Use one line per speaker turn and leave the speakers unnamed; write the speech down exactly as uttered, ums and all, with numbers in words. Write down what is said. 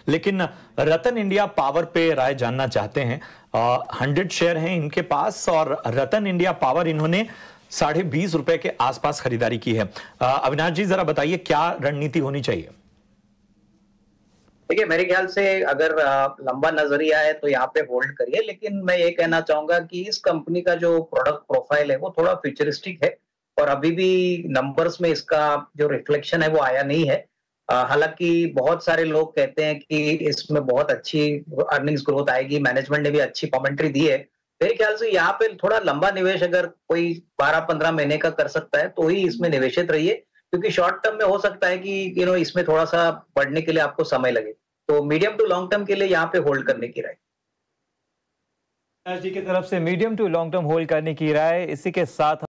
लेकिन रतन India power पे राय जानना चाहते हैं। हंड्रेड शेयर हैं इनके पास और रतन इंडिया पावर इन्होंने साढ़े बीस रुपए के आसपास खरीदारी की है। अविनाश जी जरा बताइए क्या रणनीति होनी चाहिए।
देखिए, मेरे ख्याल से अगर लंबा नजरिया है तो यहाँ पे होल्ड करिए, लेकिन मैं ये कहना चाहूंगा कि इस कंपनी का जो प्रोडक्ट प्रोफाइल है वो थोड़ा फ्यूचरिस्टिक है और अभी भी नंबर्स में इसका जो रिफ्लेक्शन है वो आया नहीं है। हालांकि बहुत सारे लोग कहते हैं कि इसमें बहुत अच्छी अर्निंग्स ग्रोथ आएगी, मैनेजमेंट ने भी अच्छी कमेंट्री दी है। मेरे ख्याल से यहाँ पे थोड़ा लंबा निवेश अगर कोई बारह पंद्रह महीने का कर सकता है तो ही इसमें निवेशित रहिए, क्योंकि शॉर्ट टर्म में हो सकता है कि यू नो इसमें थोड़ा सा बढ़ने के लिए आपको समय लगे। तो मीडियम टू लॉन्ग टर्म के लिए यहाँ पे होल्ड करने की राय
जी की तरफ से medium to long term hold करने की राय। इसी के साथ